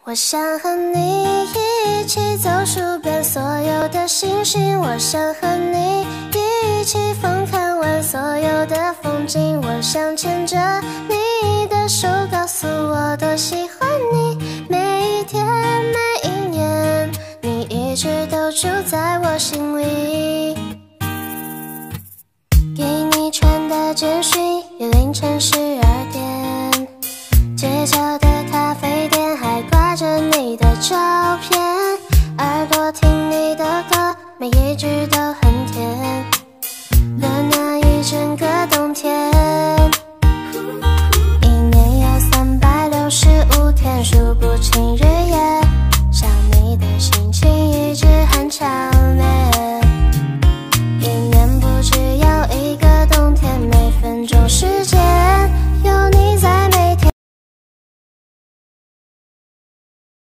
我想和你一起走数遍所有的星星，我想和你一起疯看完所有的风景，我想牵着你的手，告诉我多喜欢你，每一天每一年，你一直都住在我心里。给你传的简讯，也凌晨时